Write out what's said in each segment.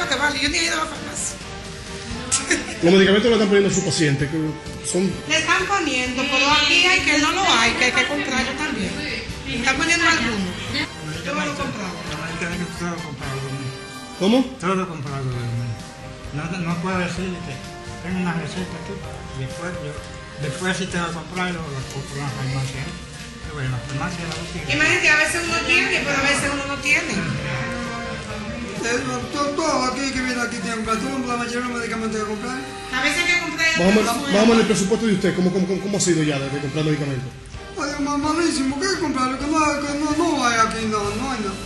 que vale. Yo ni he ido a la farmacia. Los medicamentos lo están poniendo a sus pacientes, que son... Le están poniendo, pero aquí hay que no lo hay, que hay que comprarlo también. Le están poniendo algunos. Yo me lo he comprado. Todo comprado. ¿Cómo? Todo comprado. No puedo decirle que tengo una receta aquí. Después si te lo compras, lo compro en la farmacia. Pero en la farmacia la boutique. Imagínate, a veces uno tiene, pero a veces uno no tiene. Todo aquí que viene aquí tiene que comprar, todo la mayoría de los medicamentos que comprar. A veces hay que comprar... Vamos en el presupuesto de usted, ¿cómo ha sido ya desde comprar medicamentos? Oye, malísimo, ¿qué hay que comprar? Que no hay aquí, no hay nada.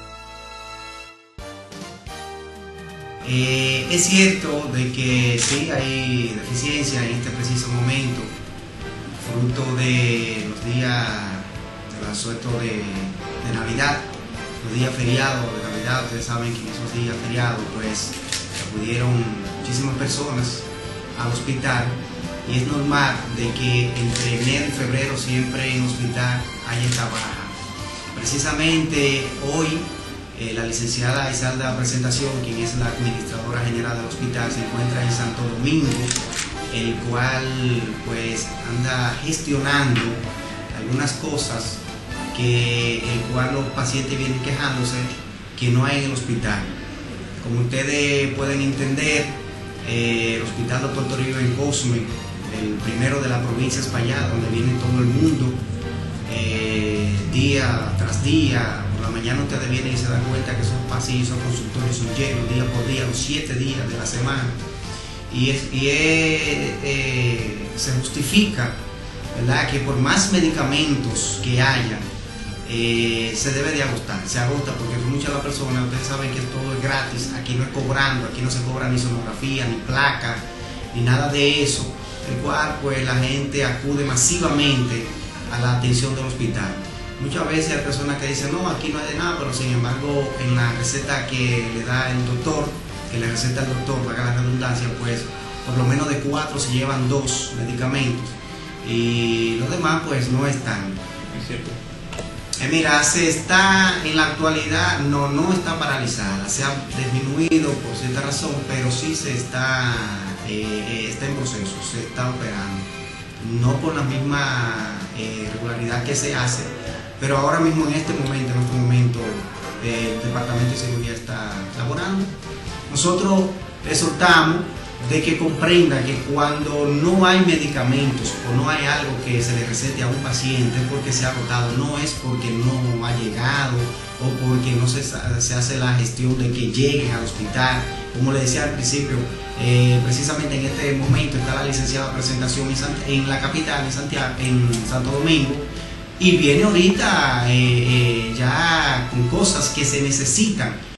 Es cierto de que sí hay deficiencia en este preciso momento, fruto de los días del asueto de Navidad, los días feriados de Navidad. Ustedes saben que en esos días feriados pues acudieron muchísimas personas al hospital y es normal de que entre enero y febrero siempre en el hospital hay esta baja. Precisamente hoy la licenciada Isalda Presentación, quien es la administradora general del hospital, se encuentra en Santo Domingo, el cual pues anda gestionando algunas cosas el cual los pacientes vienen quejándose que no hay en el hospital. Como ustedes pueden entender, el Hospital Dr. Toribio en Cosme, el primero de la provincia de Espaillat, donde viene todo el mundo, día tras día. Por la mañana ustedes vienen y se dan cuenta que esos pasillos, esos consultorios son llenos día por día, los 7 días de la semana. Se justifica, ¿verdad?, que por más medicamentos que haya, se debe de agotar, se agota porque muchas de las personas, ustedes saben que todo es gratis, aquí no es cobrando, aquí no se cobra ni sonografía, ni placa, ni nada de eso, el cual pues la gente acude masivamente a la atención del hospital. Muchas veces hay personas que dicen, no, aquí no hay de nada, pero sin embargo en la receta que le da el doctor, que le receta el doctor, para la redundancia, pues por lo menos de 4 se llevan 2 medicamentos y los demás pues no están. Es cierto. Mira, se está en la actualidad, no está paralizada, se ha disminuido por cierta razón, pero sí se está en proceso, se está operando, no con la misma regularidad que se hace, pero ahora mismo en este momento, el Departamento de Cirugía está laborando. Nosotros exhortamos de que comprenda que cuando no hay medicamentos o no hay algo que se le recete a un paciente porque se ha agotado, no es porque no ha llegado o porque no se hace la gestión de que lleguen al hospital. Como le decía al principio, precisamente en este momento está la licenciada Presentación en la capital, en Santo Domingo, y viene ahorita ya con cosas que se necesitan